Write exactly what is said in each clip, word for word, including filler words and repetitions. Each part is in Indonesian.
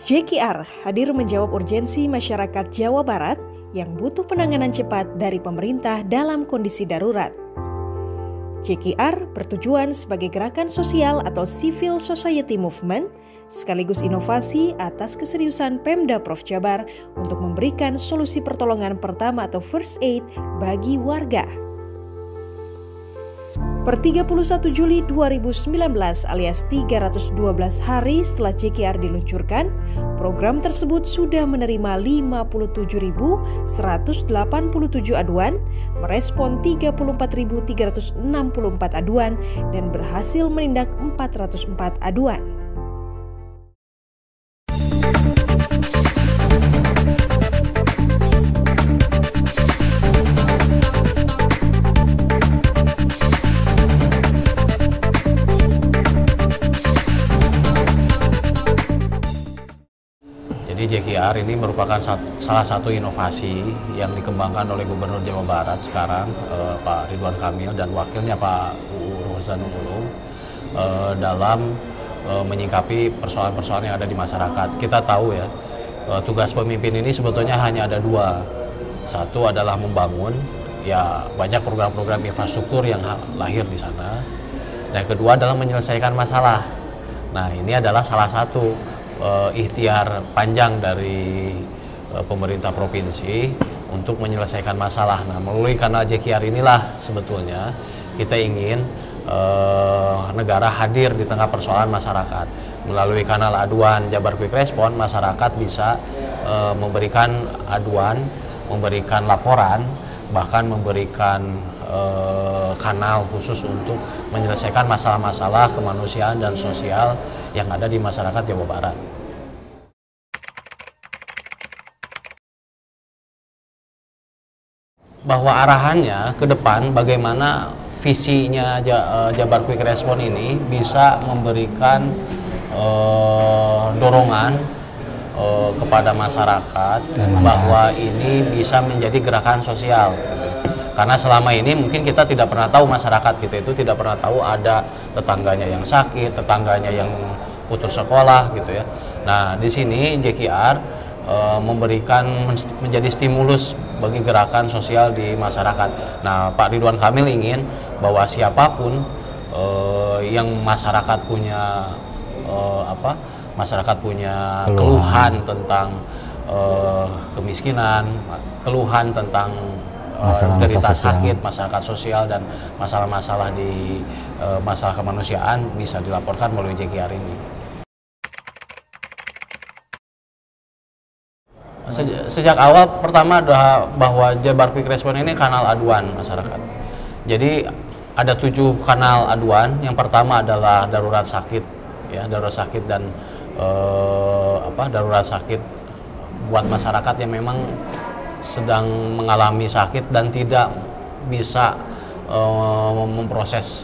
J K R hadir menjawab urgensi masyarakat Jawa Barat yang butuh penanganan cepat dari pemerintah dalam kondisi darurat. J K R bertujuan sebagai gerakan sosial atau civil society movement sekaligus inovasi atas keseriusan Pemda Provinsi Jabar untuk memberikan solusi pertolongan pertama atau first aid bagi warga. Per tiga puluh satu Juli dua ribu sembilan belas alias tiga ratus dua belas hari setelah J K R diluncurkan, program tersebut sudah menerima lima puluh tujuh ribu seratus delapan puluh tujuh aduan, merespon tiga puluh empat ribu tiga ratus enam puluh empat aduan, dan berhasil menindak empat ratus empat aduan. Jadi J K R ini merupakan satu, salah satu inovasi yang dikembangkan oleh Gubernur Jawa Barat sekarang, eh, Pak Ridwan Kamil, dan wakilnya Pak U U Ruzanul Ulum eh, dalam eh, menyikapi persoalan-persoalan yang ada di masyarakat. Kita tahu ya, eh, tugas pemimpin ini sebetulnya hanya ada dua. Satu adalah membangun, ya banyak program-program infrastruktur yang lahir di sana. Dan kedua adalah menyelesaikan masalah. Nah, ini adalah salah satu Uh, ikhtiar panjang dari uh, pemerintah provinsi untuk menyelesaikan masalah. Nah, melalui kanal J K R inilah sebetulnya kita ingin uh, negara hadir di tengah persoalan masyarakat. Melalui kanal aduan Jabar Quick Response, masyarakat bisa uh, memberikan aduan, memberikan laporan, bahkan memberikan uh, kanal khusus untuk menyelesaikan masalah-masalah kemanusiaan dan sosial yang ada di masyarakat Jawa Barat. Bahwa arahannya ke depan bagaimana visinya Jabar Quick Response ini bisa memberikan uh, dorongan uh, kepada masyarakat bahwa ini bisa menjadi gerakan sosial. Karena selama ini mungkin kita tidak pernah tahu, masyarakat kita itu tidak pernah tahu ada tetangganya yang sakit, tetangganya yang putus sekolah gitu ya. Nah, di sini J K R e, memberikan menjadi stimulus bagi gerakan sosial di masyarakat. Nah, Pak Ridwan Kamil ingin bahwa siapapun e, yang masyarakat punya e, apa? Masyarakat punya keluhan tentang e, kemiskinan, keluhan tentang masalah derita sosial. sakit, masyarakat sosial, dan masalah-masalah di e, masalah kemanusiaan bisa dilaporkan melalui J K R ini. Sejak, sejak awal pertama adalah bahwa Jabar Quick Response ini kanal aduan masyarakat. Jadi ada tujuh kanal aduan. Yang pertama adalah darurat sakit, ya darurat sakit dan e, apa darurat sakit buat masyarakat yang memang sedang mengalami sakit dan tidak bisa uh, memproses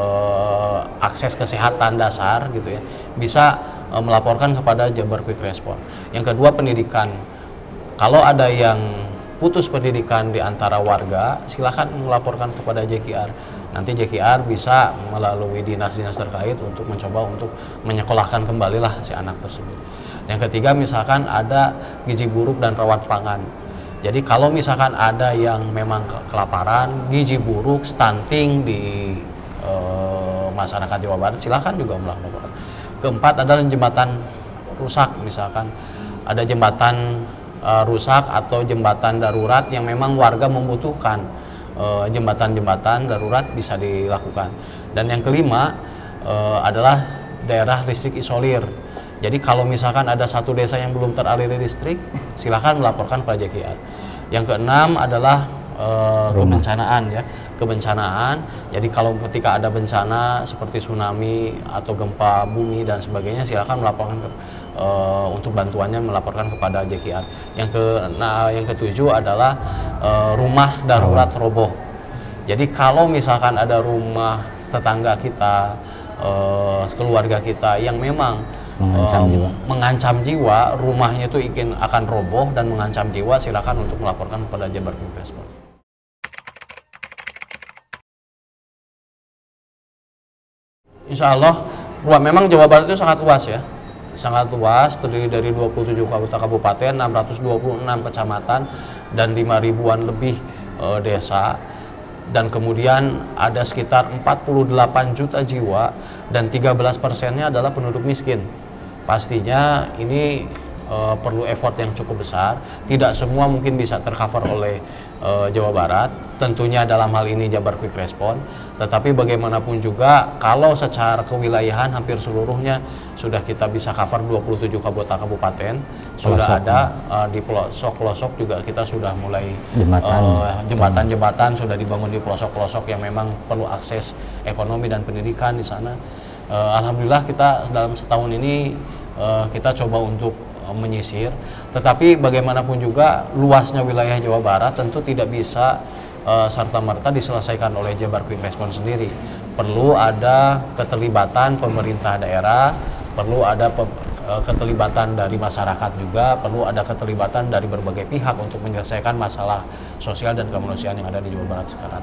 uh, akses kesehatan dasar gitu ya, bisa uh, melaporkan kepada Jabar Quick Response. Yang kedua, pendidikan. Kalau ada yang putus pendidikan di antara warga, silakan melaporkan kepada J K R. Nanti J K R bisa melalui dinas-dinas terkait untuk mencoba untuk menyekolahkan kembali lah si anak tersebut. Yang ketiga, misalkan ada gizi buruk dan rawat pangan. Jadi kalau misalkan ada yang memang kelaparan, gizi buruk, stunting di e, masyarakat Jawa Barat, silakan juga melaporkan. Keempat adalah jembatan rusak, misalkan ada jembatan e, rusak atau jembatan darurat yang memang warga membutuhkan, jembatan-jembatan darurat bisa dilakukan. Dan yang kelima e, adalah daerah listrik isolir. Jadi kalau misalkan ada satu desa yang belum teraliri listrik, silakan melaporkan pada J K R. Yang keenam adalah e, kebencanaan ya, kebencanaan. Jadi kalau ketika ada bencana seperti tsunami atau gempa bumi dan sebagainya, silakan melaporkan ke, e, untuk bantuannya melaporkan kepada J K R. Yang ke nah, yang ketujuh adalah e, rumah darurat roboh. Jadi kalau misalkan ada rumah tetangga kita, e, keluarga kita yang memang mengancam, um, jiwa. mengancam jiwa, rumahnya itu ingin akan roboh dan mengancam jiwa, silakan untuk melaporkan kepada Jabar Quick Response. Insya Allah, memang Jawa Barat itu sangat luas ya, sangat luas, terdiri dari dua puluh tujuh kabupaten, enam ratus dua puluh enam kecamatan, dan lima ribuan lebih e, desa. Dan kemudian ada sekitar empat puluh delapan juta jiwa dan tiga belas persennya adalah penduduk miskin. Pastinya ini e, perlu effort yang cukup besar. Tidak semua mungkin bisa tercover oleh e, Jawa Barat. Tentunya dalam hal ini Jabar Quick Response. Tetapi bagaimanapun juga kalau secara kewilayahan hampir seluruhnya sudah kita bisa cover dua puluh tujuh kabupaten, sudah ada uh, di pelosok-pelosok juga kita sudah mulai jembatan-jembatan uh, sudah dibangun di pelosok-pelosok yang memang perlu akses ekonomi dan pendidikan di sana. Uh, Alhamdulillah kita dalam setahun ini uh, kita coba untuk uh, menyisir, tetapi bagaimanapun juga luasnya wilayah Jawa Barat tentu tidak bisa uh, serta-merta diselesaikan oleh Jabar Quick Response sendiri. Perlu ada keterlibatan pemerintah daerah, perlu ada keterlibatan dari masyarakat juga, perlu ada keterlibatan dari berbagai pihak untuk menyelesaikan masalah sosial dan kemanusiaan yang ada di Jawa Barat sekarang.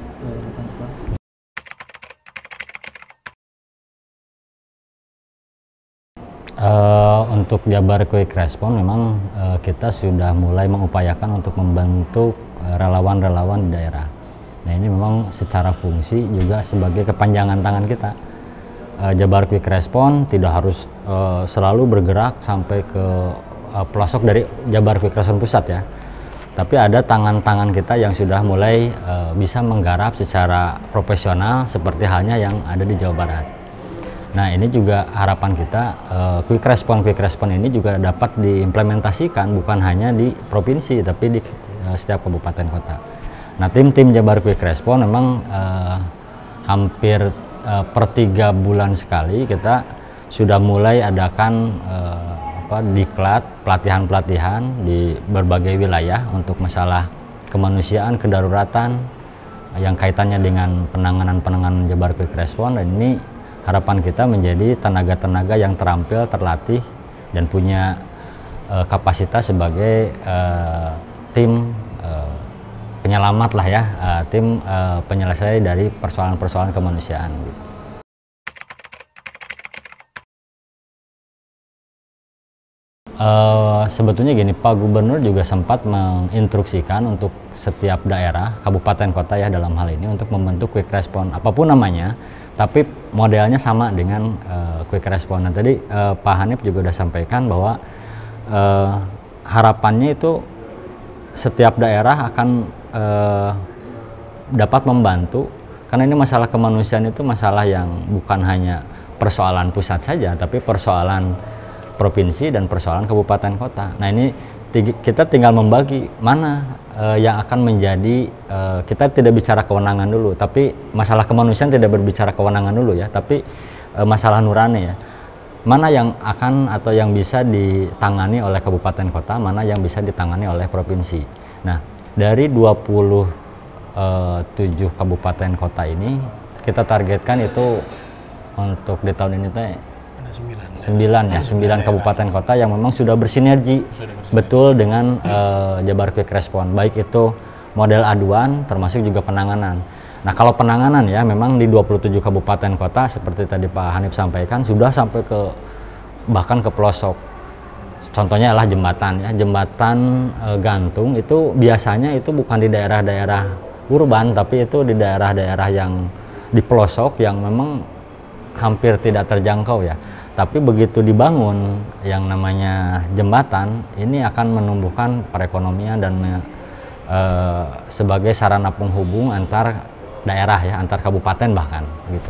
Uh, untuk Jabar Quick Response memang uh, kita sudah mulai mengupayakan untuk membentuk relawan-relawan uh, di daerah. Nah ini memang secara fungsi juga sebagai kepanjangan tangan kita. Uh, Jabar Quick Response tidak harus uh, selalu bergerak sampai ke uh, pelosok dari Jabar Quick Response pusat ya, tapi ada tangan-tangan kita yang sudah mulai uh, bisa menggarap secara profesional seperti halnya yang ada di Jawa Barat. Nah ini juga harapan kita, uh, Quick Response Quick Response ini juga dapat diimplementasikan bukan hanya di provinsi tapi di uh, setiap kabupaten kota. Nah tim-tim Jabar Quick Response memang uh, hampir uh, per tiga bulan sekali kita sudah mulai adakan uh, apa, diklat pelatihan-pelatihan di berbagai wilayah untuk masalah kemanusiaan, kedaruratan yang kaitannya dengan penanganan-penanganan Jabar Quick Response. Dan ini harapan kita menjadi tenaga-tenaga yang terampil, terlatih dan punya uh, kapasitas sebagai uh, tim uh, penyelamat lah ya, uh, tim uh, penyelesai dari persoalan-persoalan kemanusiaan gitu. Uh, sebetulnya gini, Pak Gubernur juga sempat menginstruksikan untuk setiap daerah, kabupaten kota ya dalam hal ini untuk membentuk Quick Response apapun namanya, tapi modelnya sama dengan uh, Quick Response. Nah, tadi uh, Pak Hanif juga sudah sampaikan bahwa uh, harapannya itu setiap daerah akan Uh, dapat membantu, karena ini masalah kemanusiaan itu masalah yang bukan hanya persoalan pusat saja, tapi persoalan provinsi dan persoalan kabupaten kota. Nah ini kita tinggal membagi mana uh, yang akan menjadi, uh, kita tidak bicara kewenangan dulu, tapi masalah kemanusiaan tidak berbicara kewenangan dulu ya, tapi uh, masalah nurani ya. Mana yang akan atau yang bisa ditangani oleh kabupaten kota, mana yang bisa ditangani oleh provinsi. Nah dari dua puluh tujuh kabupaten kota ini kita targetkan itu untuk di tahun ini teh sembilan ya, sembilan kabupaten kota yang memang sudah bersinergi betul dengan uh, Jabar Quick Response, baik itu model aduan termasuk juga penanganan. Nah kalau penanganan ya memang di dua puluh tujuh kabupaten kota seperti tadi Pak Hanif sampaikan sudah sampai ke bahkan ke pelosok. Contohnya adalah jembatan ya, jembatan e, gantung itu biasanya itu bukan di daerah-daerah urban, tapi itu di daerah-daerah yang di pelosok yang memang hampir tidak terjangkau ya. Tapi begitu dibangun yang namanya jembatan, ini akan menumbuhkan perekonomian dan e, sebagai sarana penghubung antar daerah ya, antar kabupaten bahkan gitu.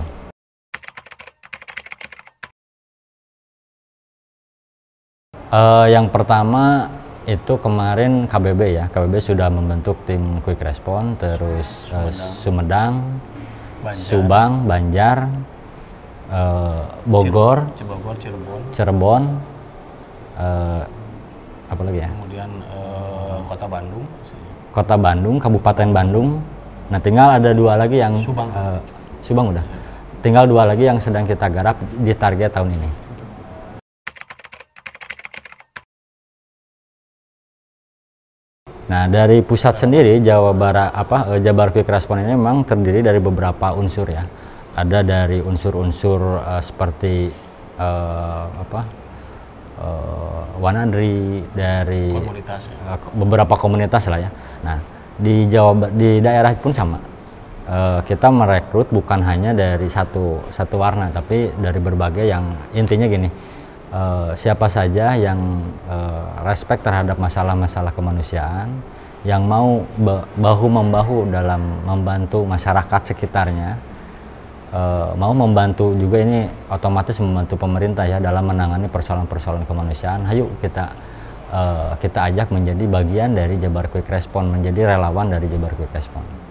Uh, yang pertama itu kemarin K B B ya, K B B sudah membentuk tim Quick Response, terus Sumedang, uh, Sumedang Banjar. Subang, Banjar, uh, Bogor, Cirebon, Cirebon, Cirebon, uh, apa lagi ya? Kemudian uh, Kota Bandung, Kota Bandung, Kabupaten Bandung. Nah tinggal ada dua lagi yang Subang, uh, Subang udah. Tinggal dua lagi yang sedang kita garap di target tahun ini. Nah dari pusat sendiri Jawa Barat apa Jabar Quick Response ini memang terdiri dari beberapa unsur ya. Ada dari unsur-unsur uh, seperti uh, apa uh, Wanadri, dari komunitas ya. uh, beberapa komunitas lah ya. Nah, di Jawa di daerah pun sama. Uh, kita merekrut bukan hanya dari satu satu warna, tapi dari berbagai, yang intinya gini, uh, siapa saja yang uh, respect terhadap masalah-masalah kemanusiaan, yang mau bahu membahu dalam membantu masyarakat sekitarnya, uh, mau membantu juga, ini otomatis membantu pemerintah ya dalam menangani persoalan-persoalan kemanusiaan. Hayu kita uh, kita ajak menjadi bagian dari Jabar Quick Response, menjadi relawan dari Jabar Quick Response.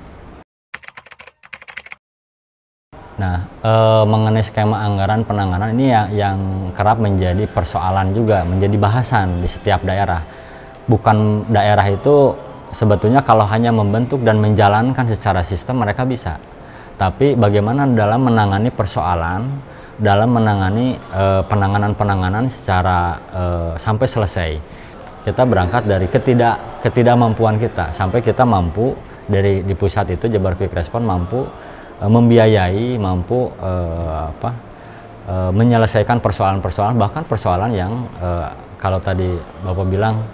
Nah, e, mengenai skema anggaran penanganan ini ya, yang kerap menjadi persoalan juga, menjadi bahasan di setiap daerah. Bukan daerah itu sebetulnya kalau hanya membentuk dan menjalankan secara sistem mereka bisa. Tapi bagaimana dalam menangani persoalan, dalam menangani e, penanganan-penanganan secara e, sampai selesai. Kita berangkat dari ketidak ketidakmampuan kita sampai kita mampu dari di pusat itu Jabar Quick Response mampu membiayai, mampu uh, apa uh, menyelesaikan persoalan-persoalan, bahkan persoalan yang uh, kalau tadi Bapak bilang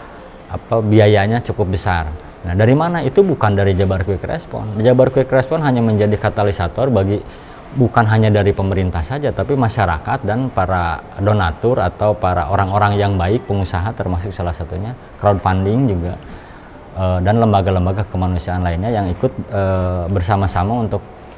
apa biayanya cukup besar. Nah, dari mana? Itu bukan dari Jabar Quick Response. Jabar Quick Response hanya menjadi katalisator bagi, bukan hanya dari pemerintah saja, tapi masyarakat dan para donatur atau para orang-orang yang baik, pengusaha termasuk salah satunya, crowdfunding juga, uh, dan lembaga-lembaga kemanusiaan lainnya yang ikut uh, bersama-sama untuk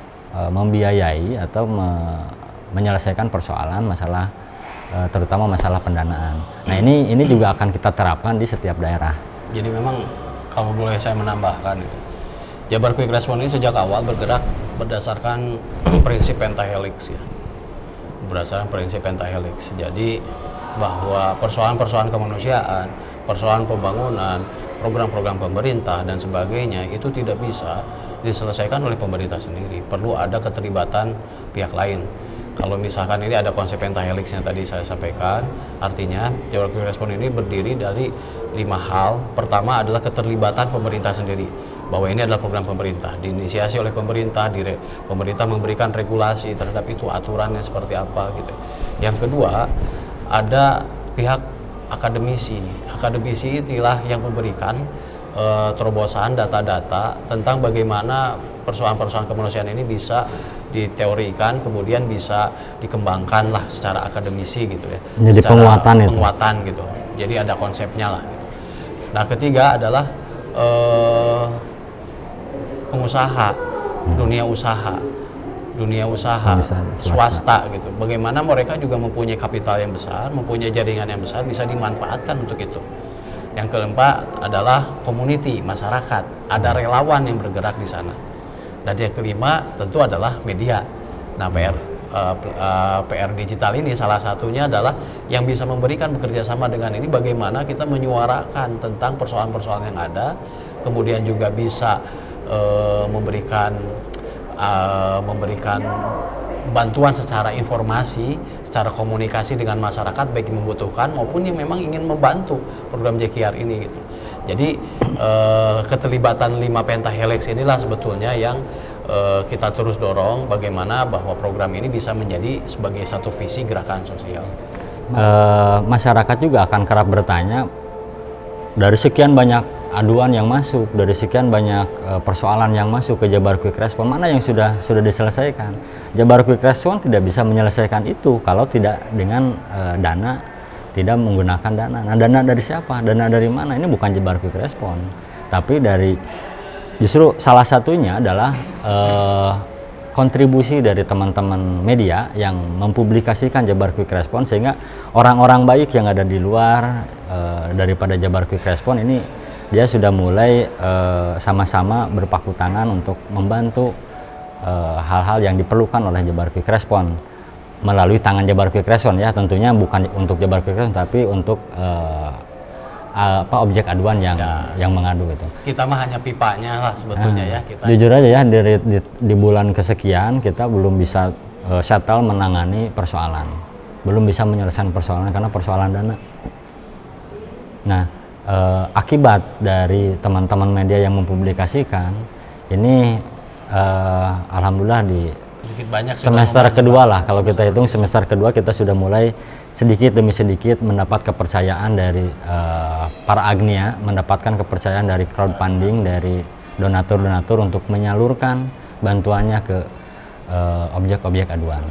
membiayai atau me menyelesaikan persoalan masalah e, terutama masalah pendanaan. Nah, ini ini juga akan kita terapkan di setiap daerah. Jadi memang kalau boleh saya menambahkan, Jabar Quick Response ini sejak awal bergerak berdasarkan prinsip pentahelix ya. Berdasarkan prinsip pentahelix. Jadi bahwa persoalan-persoalan kemanusiaan, persoalan pembangunan, program-program pemerintah dan sebagainya itu tidak bisa diselesaikan oleh pemerintah sendiri, perlu ada keterlibatan pihak lain. Kalau misalkan ini ada konsep pentahelix yang tadi saya sampaikan, artinya Jabar Quick Response ini berdiri dari lima hal. Pertama adalah keterlibatan pemerintah sendiri, bahwa ini adalah program pemerintah, diinisiasi oleh pemerintah, dire, pemerintah memberikan regulasi terhadap itu, aturannya seperti apa gitu. Yang kedua, ada pihak akademisi. Akademisi inilah yang memberikan Uh, terobosan data-data tentang bagaimana persoalan-persoalan kemanusiaan ini bisa diteorikan, kemudian bisa dikembangkan lah secara akademisi gitu ya. Jadi secara penguatan itu. Penguatan gitu. Jadi ada konsepnya lah. Gitu. Nah, ketiga adalah uh, pengusaha, hmm. dunia usaha, dunia usaha, swasta. swasta gitu. Bagaimana mereka juga mempunyai kapital yang besar, mempunyai jaringan yang besar, bisa dimanfaatkan untuk itu. Yang keempat adalah community, masyarakat, ada relawan yang bergerak di sana. Dan yang kelima tentu adalah media. Nah, P R uh, uh, P R digital ini salah satunya adalah yang bisa memberikan bekerja sama dengan ini, bagaimana kita menyuarakan tentang persoalan-persoalan yang ada, kemudian juga bisa uh, memberikan uh, memberikan bantuan secara informasi, secara komunikasi dengan masyarakat, baik yang membutuhkan maupun yang memang ingin membantu program J K R ini gitu. Jadi eh, keterlibatan lima pentahelix inilah sebetulnya yang eh, kita terus dorong, bagaimana bahwa program ini bisa menjadi sebagai satu visi gerakan sosial. Eh, masyarakat juga akan kerap bertanya, dari sekian banyak aduan yang masuk, dari sekian banyak uh, persoalan yang masuk ke Jabar Quick Response, mana yang sudah sudah diselesaikan? Jabar Quick Response tidak bisa menyelesaikan itu kalau tidak dengan uh, dana, tidak menggunakan dana. Nah, dana dari siapa? Dana dari mana? Ini bukan Jabar Quick Response, tapi dari, justru salah satunya adalah uh, kontribusi dari teman-teman media yang mempublikasikan Jabar Quick Response, sehingga orang-orang baik yang ada di luar uh, daripada Jabar Quick Response ini, dia sudah mulai sama-sama uh, berpaku tangan untuk membantu hal-hal uh, yang diperlukan oleh Jabar Quick Response melalui tangan Jabar Quick Response ya, tentunya bukan untuk Jabar Quick Response tapi untuk uh, apa objek aduan yang ya, yang mengadu itu. Kita mah hanya pipanya lah sebetulnya nah, ya. Kita jujur aja ya, di, di, di bulan kesekian kita belum bisa uh, settle menangani persoalan, belum bisa menyelesaikan persoalan karena persoalan dana. Nah, Uh, akibat dari teman-teman media yang mempublikasikan ini, uh, alhamdulillah di sedikit banyak semester kedua lah kalau kita hitung semester kedua kita sudah mulai sedikit demi sedikit mendapat kepercayaan dari uh, para agnia, mendapatkan kepercayaan dari crowdfunding, dari donatur-donatur untuk menyalurkan bantuannya ke uh, objek-objek aduan.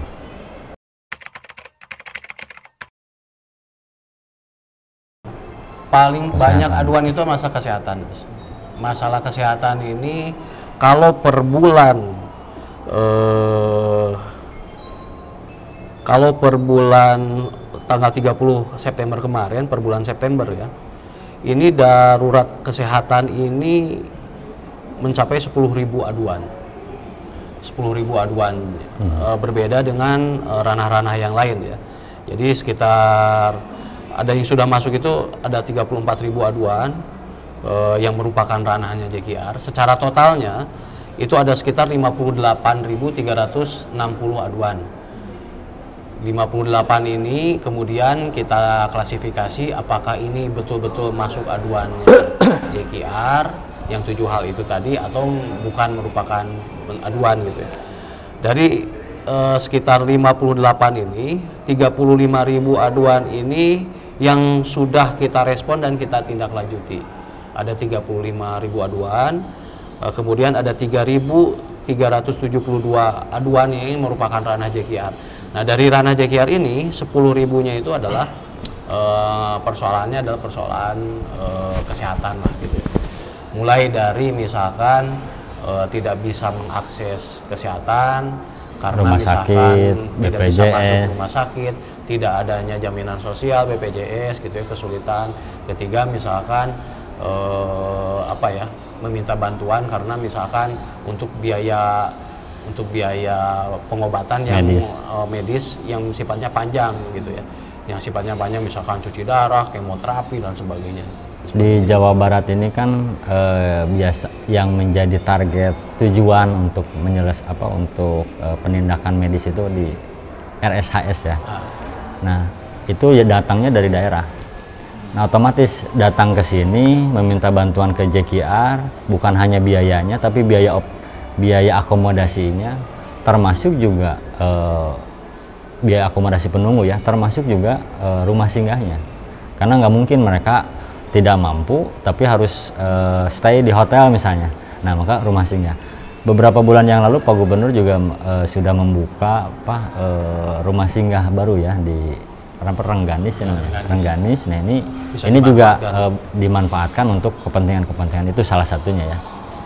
Paling kesehatan. banyak aduan itu masalah kesehatan. Masalah kesehatan ini kalau per bulan eh, kalau per bulan tanggal tiga puluh September kemarin, per bulan September ya, ini darurat kesehatan ini mencapai sepuluh ribu aduan. sepuluh ribu aduan hmm. eh, berbeda dengan eh, ranah-ranah yang lain ya. Jadi sekitar ada yang sudah masuk itu ada tiga puluh empat ribu aduan eh, yang merupakan ranahnya J K R. Secara totalnya itu ada sekitar lima puluh delapan ribu tiga ratus enam puluh aduan. lima puluh delapan ini kemudian kita klasifikasi apakah ini betul-betul masuk aduannya J K R yang tujuh hal itu tadi atau bukan merupakan aduan gitu ya. Dari eh, sekitar lima puluh delapan ini, tiga puluh lima ribu aduan ini yang sudah kita respon dan kita tindak lanjuti. Ada tiga puluh lima ribu aduan, eh, kemudian ada tiga ribu tiga ratus tujuh puluh dua aduan yang merupakan ranah J K R. Nah, dari ranah J K R ini sepuluh ribunya itu adalah eh, persoalannya adalah persoalan eh, kesehatan lah gitu. Mulai dari misalkan eh, tidak bisa mengakses kesehatan karena rumah misalkan sakit, tidak B P J S, bisa masuk rumah sakit, tidak adanya jaminan sosial B P J S gitu ya, kesulitan. Ketiga misalkan eh, apa ya, meminta bantuan karena misalkan untuk biaya untuk biaya pengobatan yang medis. Uh, medis yang sifatnya panjang gitu ya, yang sifatnya panjang misalkan cuci darah, kemoterapi dan sebagainya. Di Jawa Barat ini kan eh, biasa yang menjadi target tujuan untuk menyeles apa untuk eh, penindakan medis itu di R S H S ya. Ah. Nah itu ya datangnya dari daerah. Nah otomatis datang ke sini meminta bantuan ke J K R, bukan hanya biayanya tapi biaya op biaya akomodasinya, termasuk juga eh, biaya akomodasi penunggu ya, termasuk juga eh, rumah singgahnya. Karena nggak mungkin mereka tidak mampu tapi harus eh, stay di hotel misalnya. Nah maka rumah singgah. Beberapa bulan yang lalu Pak Gubernur juga eh, sudah membuka apa eh, rumah singgah baru ya di Rengganis ya namanya. Rengganis. Nah ini Bisa ini juga eh, dimanfaatkan untuk kepentingan-kepentingan itu salah satunya ya.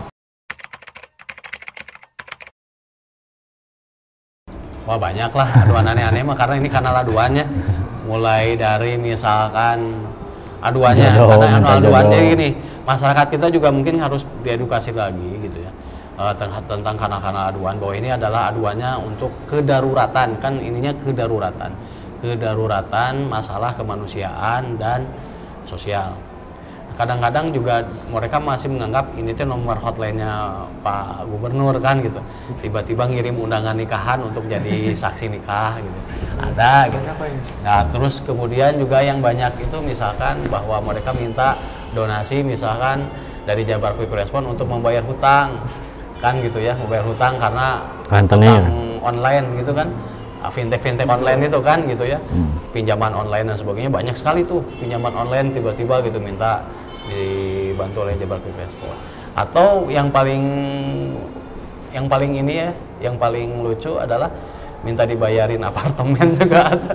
Wah banyak lah aduan aneh-aneh mah karena ini kanal aduannya. Mulai dari misalkan aduannya, jodoh, karena anu aduannya jodoh. gini, masyarakat kita juga mungkin harus diedukasi lagi gitu ya, uh, tentang kanal-kanal aduan, bahwa ini adalah aduannya untuk kedaruratan, kan ininya kedaruratan, kedaruratan masalah kemanusiaan dan sosial. Kadang-kadang juga mereka masih menganggap ini tuh nomor hotline-nya Pak Gubernur kan gitu, tiba-tiba ngirim undangan nikahan untuk jadi saksi nikah gitu, ada gitu. Nah terus kemudian juga yang banyak itu misalkan bahwa mereka minta donasi misalkan dari Jabar Quick Response untuk membayar hutang kan gitu ya, membayar hutang karena Rentenir. hutang online gitu kan, fintech-fintech online itu kan gitu ya, hmm. pinjaman online dan sebagainya banyak sekali tuh pinjaman online tiba-tiba gitu minta dibantu oleh Jabar Quick Response. Atau yang paling yang paling ini ya, yang paling lucu adalah minta dibayarin apartemen juga ada.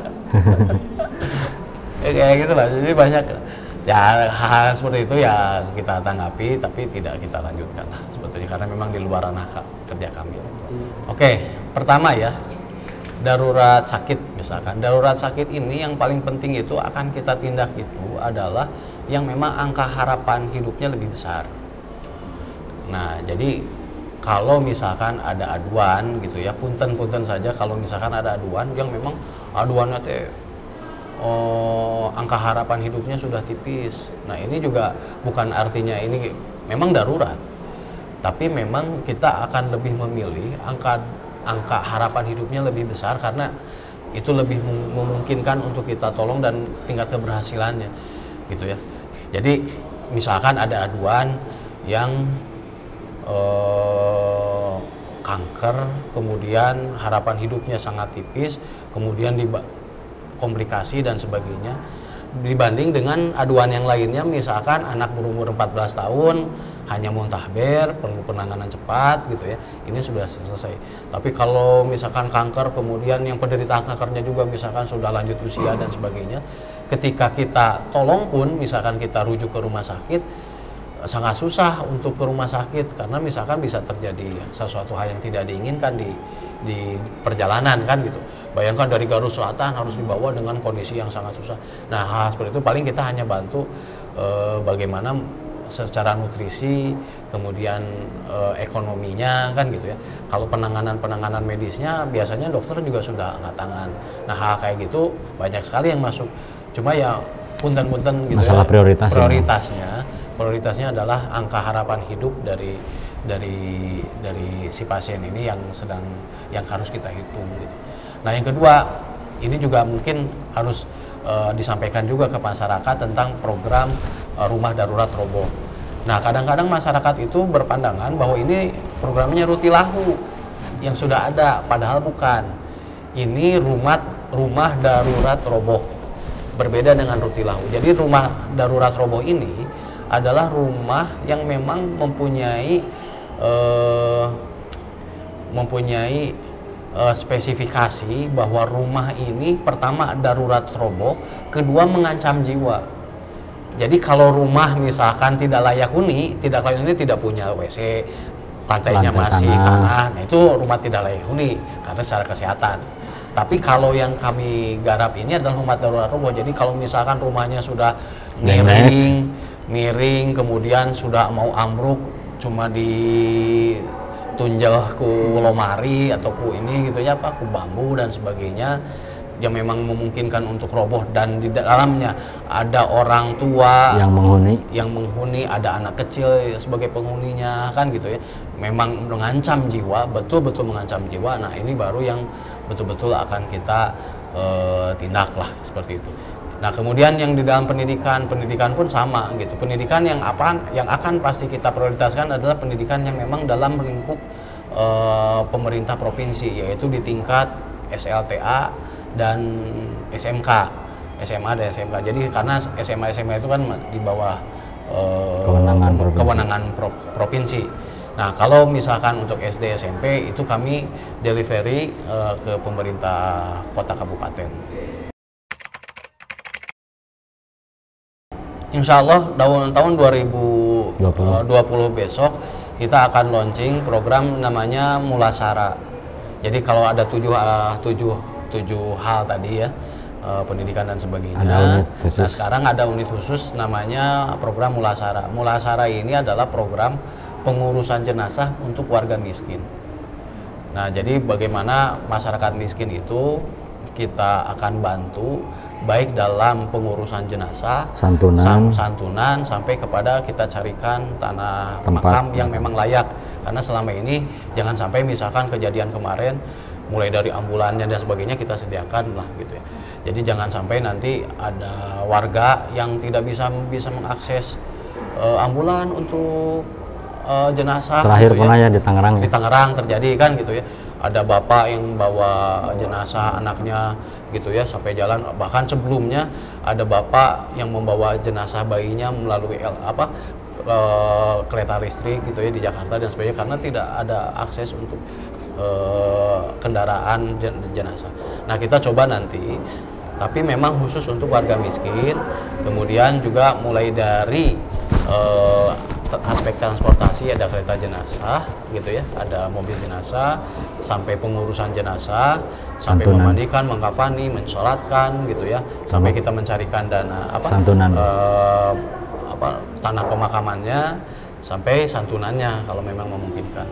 Ya, kayak gitu lah, jadi banyak ya hal seperti itu ya kita tanggapi tapi tidak kita lanjutkan lah sebetulnya karena memang di luar ranah kerja kami. Oke, pertama ya, darurat sakit misalkan. Darurat sakit ini yang paling penting itu akan kita tindak itu adalah yang memang angka harapan hidupnya lebih besar. Nah, jadi kalau misalkan ada aduan gitu ya, punten-punten saja kalau misalkan ada aduan yang memang aduannya teh oh, angka harapan hidupnya sudah tipis. Nah, ini juga bukan artinya ini memang darurat. Tapi memang kita akan lebih memilih angka angka harapan hidupnya lebih besar karena itu lebih memungkinkan untuk kita tolong dan tingkat keberhasilannya gitu ya. Jadi misalkan ada aduan yang eh, kanker, kemudian harapan hidupnya sangat tipis, kemudian di komplikasi dan sebagainya. Dibanding dengan aduan yang lainnya, misalkan anak berumur empat belas tahun hanya muntahber, perlu penanganan cepat gitu ya, ini sudah selesai. Tapi kalau misalkan kanker, kemudian yang penderita kankernya juga misalkan sudah lanjut usia dan sebagainya, ketika kita tolong pun, misalkan kita rujuk ke rumah sakit, sangat susah untuk ke rumah sakit karena misalkan bisa terjadi sesuatu hal yang tidak diinginkan di di perjalanan kan gitu. Bayangkan dari Garut Selatan harus dibawa dengan kondisi yang sangat susah. Nah, hal seperti itu paling kita hanya bantu eh, bagaimana secara nutrisi, kemudian eh, ekonominya kan gitu ya. Kalau penanganan-penanganan medisnya biasanya dokter juga sudah angkat tangan. Nah, hal kayak gitu banyak sekali yang masuk. Cuma ya punten-punten gitu masalah ya, prioritas prioritasnya prioritasnya adalah angka harapan hidup dari dari dari si pasien ini yang sedang yang harus kita hitung gitu. Nah, yang kedua, ini juga mungkin harus uh, disampaikan juga ke masyarakat tentang program uh, rumah darurat roboh. Nah, kadang-kadang masyarakat itu berpandangan bahwa ini programnya Rutilahu yang sudah ada, padahal bukan. Ini rumah rumah darurat roboh, berbeda dengan Rutilahu. Jadi rumah darurat roboh ini adalah rumah yang memang mempunyai uh, mempunyai uh, spesifikasi bahwa rumah ini pertama darurat roboh, kedua mengancam jiwa. Jadi kalau rumah misalkan tidak layak huni, tidak layak huni tidak punya W C, lantainya Lantai masih tanah. tanah, nah itu rumah tidak layak huni karena secara kesehatan. Tapi kalau yang kami garap ini adalah rumah darurat roboh. Jadi kalau misalkan rumahnya sudah miring, miring, kemudian sudah mau ambruk, cuma ditunjal ku lomari atau ku ini gitu ya, apa, ku bambu dan sebagainya, yang memang memungkinkan untuk roboh, dan di dalamnya ada orang tua yang menghuni, yang menghuni, ada anak kecil sebagai penghuninya kan gitu ya, memang mengancam jiwa, betul-betul mengancam jiwa. Nah, ini baru yang betul-betul akan kita uh, tindak lah seperti itu. Nah, kemudian yang di dalam pendidikan, pendidikan pun sama gitu. Pendidikan yang apa, yang akan pasti kita prioritaskan adalah pendidikan yang memang dalam lingkup uh, pemerintah provinsi, yaitu di tingkat S L T A dan S M K, S M A dan S M K. Jadi karena S M A S M A itu kan di bawah uh, kewenangan provinsi. kewenangan pro, provinsi. Nah, kalau misalkan untuk S D S M P itu kami delivery uh, ke pemerintah kota kabupaten. Insya Allah tahun tahun dua ribu dua puluh besok kita akan launching program namanya Mulasara. Jadi kalau ada tujuh uh, tujuh tujuh hal tadi ya, uh, pendidikan dan sebagainya. Ada unit khusus. Nah, sekarang ada unit khusus namanya program Mulasara. Mulasara ini adalah program pengurusan jenazah untuk warga miskin. Nah, jadi bagaimana masyarakat miskin itu kita akan bantu baik dalam pengurusan jenazah, santunan, sam, santunan sampai kepada kita carikan tanah tempat makam yang memang layak. Karena selama ini jangan sampai misalkan kejadian kemarin mulai dari ambulannya dan sebagainya kita sediakan lah gitu ya. Jadi jangan sampai nanti ada warga yang tidak bisa bisa mengakses uh, ambulan untuk uh, jenazah. Terakhir gitu pernah ya. ya di Tangerang. Di Tangerang terjadi kan gitu ya. Ada bapak yang bawa jenazah anaknya gitu ya sampai jalan, bahkan sebelumnya ada bapak yang membawa jenazah bayinya melalui L, apa e, kereta listrik gitu ya di Jakarta dan sebagainya karena tidak ada akses untuk e, kendaraan jen, jenazah. Nah, kita coba nanti, tapi memang khusus untuk warga miskin, kemudian juga mulai dari e, aspek transportasi, ada kereta jenazah gitu ya, ada mobil jenazah, sampai pengurusan jenazah, sampai santunan, memandikan, mengkafani, mensolatkan gitu ya, sampai kita mencarikan dana apa santunan, eh, apa tanah pemakamannya, sampai santunannya kalau memang memungkinkan.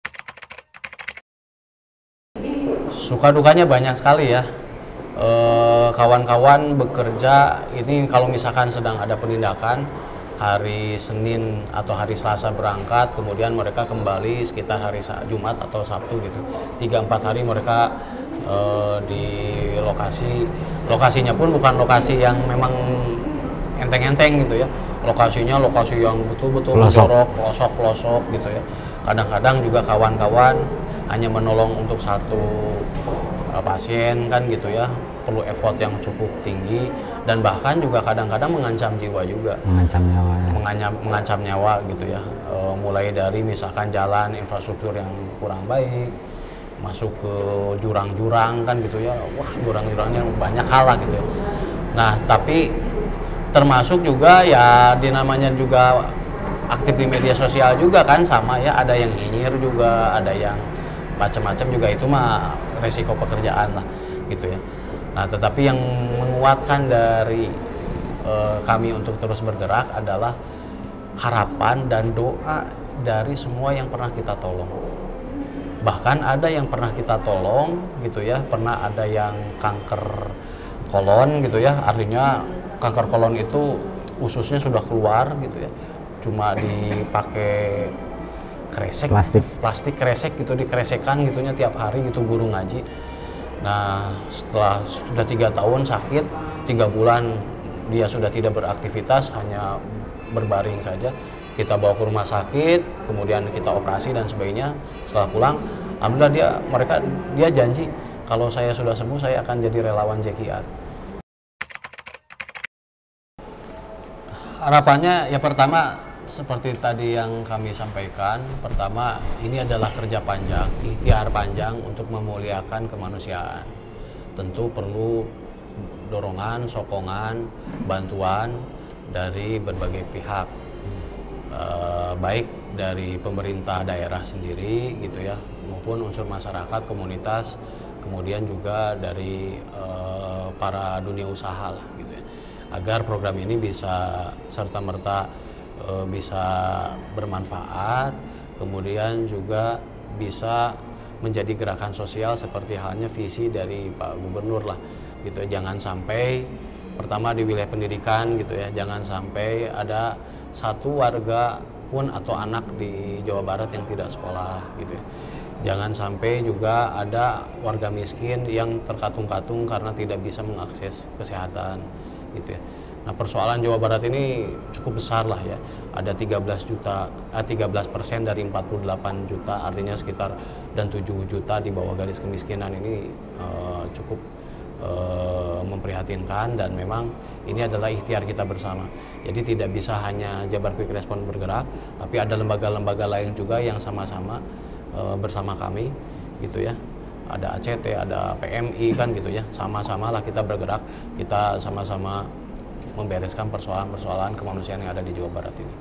Suka dukanya banyak sekali ya. Kawan-kawan bekerja ini kalau misalkan sedang ada penindakan hari Senin atau hari Selasa berangkat, kemudian mereka kembali sekitar hari Jumat atau Sabtu gitu. tiga sampai empat hari mereka uh, di lokasi. Lokasinya pun bukan lokasi yang memang enteng-enteng gitu ya. Lokasinya lokasi yang betul-betul jorok, pelosok-pelosok gitu ya. Kadang-kadang juga kawan-kawan hanya menolong untuk satu uh, pasien kan gitu ya, perlu effort yang cukup tinggi dan bahkan juga kadang-kadang mengancam jiwa juga, mengancam nyawa ya. mengancam, mengancam nyawa gitu ya, uh, mulai dari misalkan jalan infrastruktur yang kurang baik, masuk ke jurang-jurang kan gitu ya, wah jurang-jurangnya banyak hal lah gitu ya. Nah tapi termasuk juga ya di namanya juga aktif di media sosial juga kan sama ya, ada yang nyinyir juga, ada yang macam-macam juga, itu mah resiko pekerjaan lah gitu ya. Nah tetapi yang menguatkan dari uh, kami untuk terus bergerak adalah harapan dan doa dari semua yang pernah kita tolong. Bahkan ada yang pernah kita tolong gitu ya, pernah ada yang kanker kolon gitu ya, artinya kanker kolon itu ususnya sudah keluar gitu ya, cuma dipakai kresek, plastik plastik kresek gitu, dikresekan gitunya tiap hari gitu guru ngaji. Nah setelah sudah tiga tahun sakit, tiga bulan dia sudah tidak beraktivitas, hanya berbaring saja. Kita bawa ke rumah sakit, kemudian kita operasi dan sebagainya. Setelah pulang, alhamdulillah dia mereka dia janji kalau saya sudah sembuh saya akan jadi relawan J K R. Harapannya ya pertama seperti tadi yang kami sampaikan, pertama ini adalah kerja panjang, ikhtiar panjang untuk memuliakan kemanusiaan. Tentu perlu dorongan, sokongan, bantuan dari berbagai pihak, e, baik dari pemerintah daerah sendiri gitu ya, maupun unsur masyarakat, komunitas, kemudian juga dari e, para dunia usaha lah gitu ya, agar program ini bisa serta-merta e, bisa bermanfaat, kemudian juga bisa menjadi gerakan sosial seperti halnya visi dari Pak Gubernur lah gitu ya. Jangan sampai pertama di wilayah pendidikan gitu ya, jangan sampai ada satu warga pun atau anak di Jawa Barat yang tidak sekolah gitu ya. Jangan sampai juga ada warga miskin yang terkatung-katung karena tidak bisa mengakses kesehatan gitu ya. Nah persoalan Jawa Barat ini cukup besar lah ya, ada tiga belas juta, eh, tiga belas persen dari empat puluh delapan juta, artinya sekitar dan tujuh juta di bawah garis kemiskinan. Ini uh, cukup uh, memprihatinkan dan memang ini adalah ikhtiar kita bersama. Jadi tidak bisa hanya Jabar Quick Response bergerak, tapi ada lembaga-lembaga lain juga yang sama-sama uh, bersama kami gitu ya. Ada A C T, ada P M I kan gitu ya, sama-sama lah kita bergerak, kita sama-sama membereskan persoalan-persoalan kemanusiaan yang ada di Jawa Barat ini.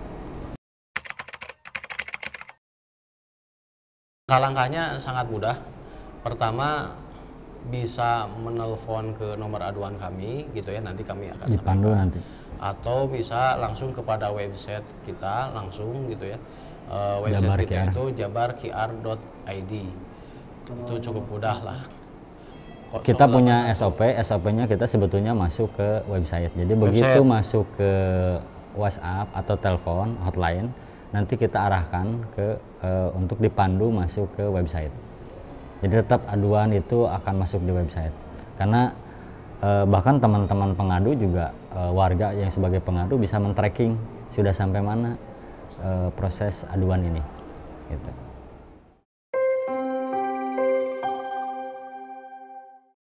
Langkah-langkahnya sangat mudah. Pertama bisa menelpon ke nomor aduan kami gitu ya, nanti kami akan dipandu sampaikan. nanti. Atau bisa langsung kepada website kita langsung gitu ya. Uh, website Jabar kita Q R. itu jabar Q R dot I D. Itu cukup mudah lah. Kok Kita punya S O P, S O P-nya kita sebetulnya masuk ke website. Jadi website. Begitu masuk ke WhatsApp atau telepon hotline, nanti kita arahkan ke uh, untuk dipandu masuk ke website. Jadi tetap aduan itu akan masuk di website. Karena uh, bahkan teman-teman pengadu juga uh, warga yang sebagai pengadu bisa men-tracking sudah sampai mana uh, proses aduan ini. Gitu.